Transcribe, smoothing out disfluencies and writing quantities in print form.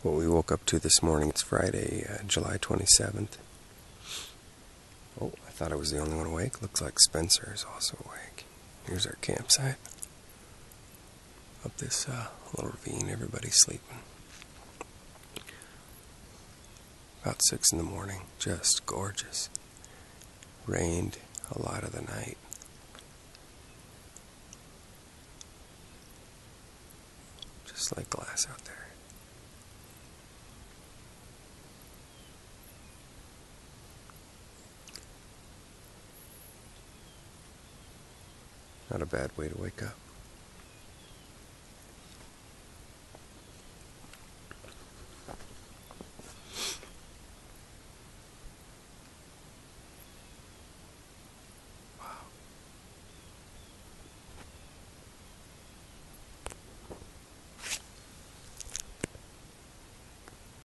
what we woke up to this morning. It's Friday, July 27th. Oh, I thought I was the only one awake. Looks like Spencer is also awake. Here's our campsite. Up this little ravine, everybody's sleeping. About 6 in the morning, just gorgeous. Rained a lot of the night. Just like glass out there. Not a bad way to wake up.